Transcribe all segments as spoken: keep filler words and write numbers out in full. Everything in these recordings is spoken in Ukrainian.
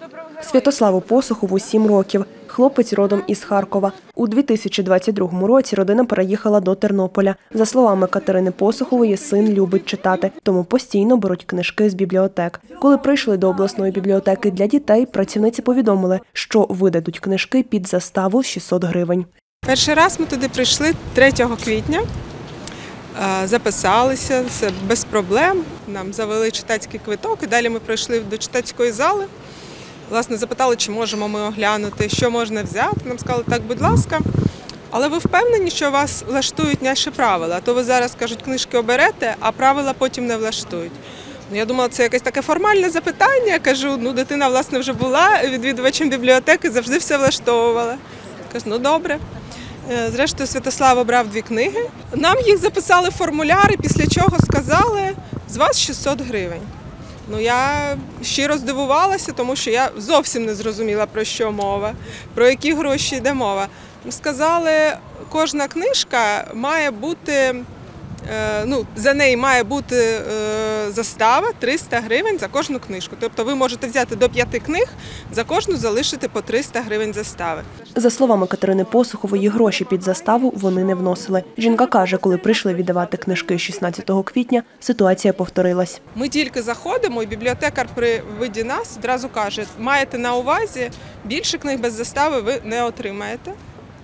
Святославу Посухову сім років. Хлопець родом із Харкова. У дві тисячі двадцять другому році родина переїхала до Тернополя. За словами Катерини Посухової, син любить читати, тому постійно беруть книжки з бібліотек. Коли прийшли до обласної бібліотеки для дітей, працівниці повідомили, що видадуть книжки під заставу шістсот гривень. Перший раз ми туди прийшли третього квітня, записалися, все без проблем, нам завели читацький квиток і далі ми прийшли до читацької зали. Власне, запитали, чи можемо ми оглянути, що можна взяти. Нам сказали, так, будь ласка, але ви впевнені, що вас влаштують наші правила? А то ви зараз, кажуть, книжки оберете, а правила потім не влаштують. Ну, я думала, це якесь таке формальне запитання. Кажу, ну, дитина, власне, вже була відвідувачем бібліотеки, завжди все влаштовувала. Кажу, ну, добре. Зрештою, Святослав обрав дві книги. Нам їх записали в формуляри, після чого сказали, з вас шістсот гривень. Ну, я щиро здивувалася, тому що я зовсім не зрозуміла, про що мова, про які гроші йде мова. Сказали, кожна книжка має бути, ну, за неї має бути застава триста гривень за кожну книжку. Тобто ви можете взяти до п'яти книг, за кожну залишити по триста гривень застави. За словами Катерини Посухової, гроші під заставу вони не вносили. Жінка каже, коли прийшли віддавати книжки шістнадцятого квітня, ситуація повторилась. Ми тільки заходимо, і бібліотекар при виді нас одразу каже, маєте на увазі, більше книг без застави ви не отримаєте.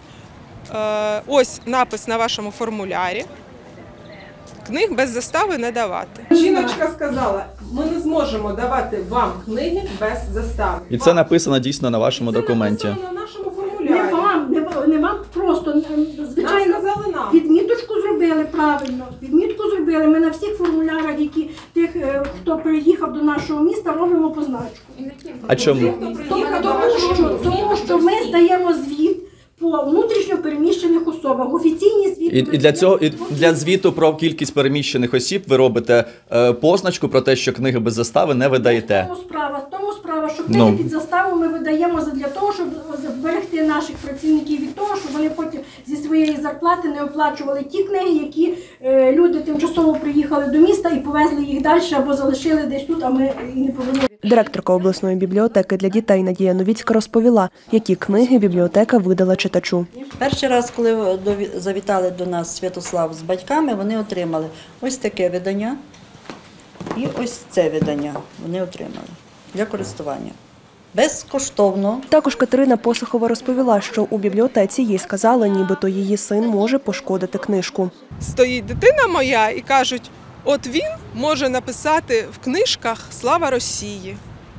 Ось напис на вашому формулярі. Книг без застави не давати. Жіночка сказала, ми не зможемо давати вам книги без застави. І це написано дійсно на вашому документі. Це написано на нашому формулярі. Не вам, не, не вам просто, звичайно, відміточку зробили правильно. Відмітку зробили. Ми на всіх формулярах, які тих, хто приїхав до нашого міста, робимо позначку. А чому? Тому, що, тому що ми здаємо звіт по внутрішньо переміщених особах, офіційні звіти. І, і для цього, і для звіту про кількість переміщених осіб ви робите е, позначку про те, що книги без застави не видаєте. В тому справа, в тому справа, що книги Ну. під заставу ми видаємо для того, щоб зберегти наших працівників від того, щоб вони потім зі своєї зарплати не оплачували ті книги, які е, люди тимчасово приїхали до міста і повезли їх далі або залишили десь тут, а ми і не повернули. Директорка обласної бібліотеки для дітей Надія Новіцька розповіла, які книги бібліотека видала читачу. Перший раз, коли завітали до нас Святослав з батьками, вони отримали ось таке видання і ось це видання вони отримали для користування. Безкоштовно. Також Катерина Посухова розповіла, що у бібліотеці їй сказали, нібито її син може пошкодити книжку. Стоїть дитина моя і кажуть, от він може написати в книжках «Слава Росії».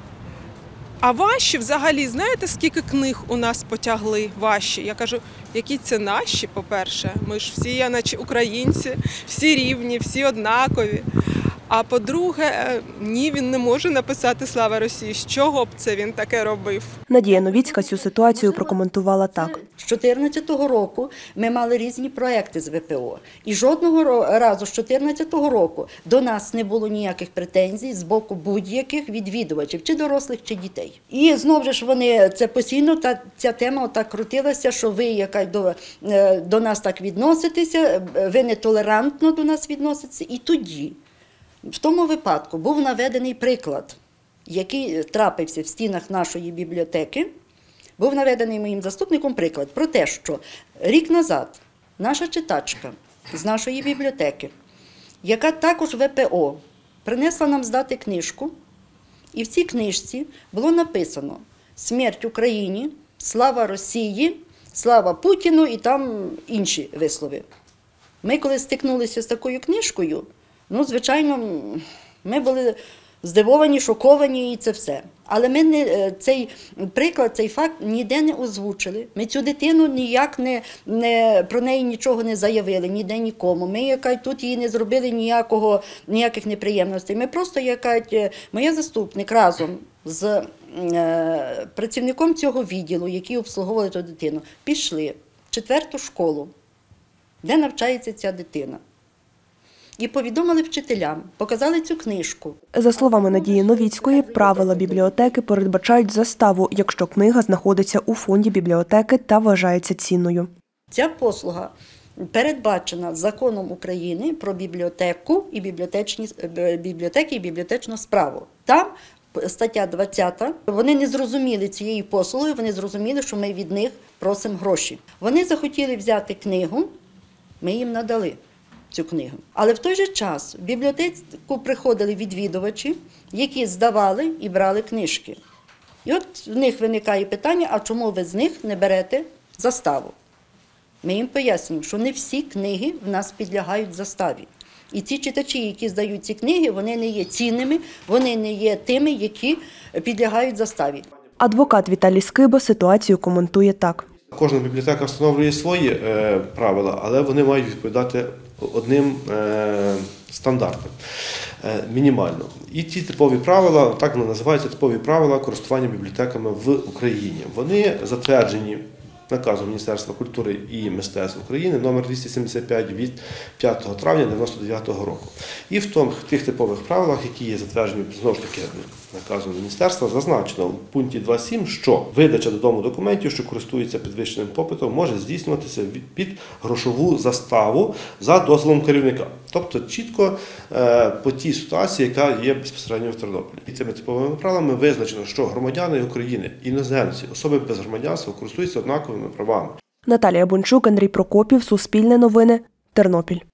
А ваші взагалі, знаєте, скільки книг у нас потягли ваші? Я кажу, які це наші, по-перше? Ми ж всі, я наче українці, всі рівні, всі однакові. А по-друге, ні, він не може написати «Слава Росії». З чого б це він таке робив? Надія Новіцька цю ситуацію прокоментувала так. З дві тисячі чотирнадцятого року ми мали різні проекти з ве пе о. І жодного разу з дві тисячі чотирнадцятого року до нас не було ніяких претензій з боку будь-яких відвідувачів, чи дорослих, чи дітей. І знову ж вони, це постійно та, ця тема так крутилася, що ви яка до, до нас так відноситеся, ви нетолерантно до нас відноситеся. І тоді, в тому випадку, був наведений приклад, який трапився в стінах нашої бібліотеки. Був наведений моїм заступником приклад про те, що рік назад наша читачка з нашої бібліотеки, яка також ве пе о, принесла нам здати книжку, і в цій книжці було написано «Смерть Україні», «Слава Росії», «Слава Путіну» і там інші вислови. Ми коли стикнулися з такою книжкою, ну, звичайно, ми були здивовані, шоковані і це все. Але ми не, цей приклад, цей факт ніде не озвучили. Ми цю дитину ніяк не, не, про неї нічого не заявили, ніде нікому. Ми яка, тут їй не зробили ніякого, ніяких неприємностей. Ми просто, яка, моя заступник разом з е, працівником цього відділу, який обслуговували ту дитину, пішли в четверту школу, де навчається ця дитина. І повідомили вчителям, показали цю книжку. За словами Надії Новіцької, правила бібліотеки передбачають заставу, якщо книга знаходиться у фонді бібліотеки та вважається цінною. Ця послуга передбачена Законом України про бібліотеку і бібліотечні, бібліотеки і бібліотечну справу. Там стаття двадцята. Вони не зрозуміли цієї послуги, вони зрозуміли, що ми від них просимо гроші. Вони захотіли взяти книгу, ми їм надали цю книгу. Але в той же час в бібліотеку приходили відвідувачі, які здавали і брали книжки. І от в них виникає питання, а чому ви з них не берете заставу? Ми їм пояснюємо, що не всі книги в нас підлягають заставі. І ці читачі, які здають ці книги, вони не є цінними, вони не є тими, які підлягають заставі. Адвокат Віталій Скиба ситуацію коментує так. Кожна бібліотека встановлює свої е, правила, але вони мають відповідати одним е, стандартам, е, мінімально. І ті типові правила, так вони називаються, типові правила користування бібліотеками в Україні. Вони затверджені наказом Міністерства культури і мистецтв України номер двісті сімдесят п'ять від п'ятого травня дев'яносто дев'ятого року. І в тому, тих типових правилах, які є затверджені знову ж таки наказом міністерства, зазначено в пункті два сім, що видача додому документів, що користуються підвищеним попитом, може здійснюватися під грошову заставу за дозволом керівника. Тобто чітко е, по тій ситуації, яка є безпосередньо в Тернополі. І цими типовими правилами визначено, що громадяни України, іноземці, особи без громадянства користуються однаковими правами. Наталія Бончук, Андрій Прокопів, Суспільне новини, Тернопіль.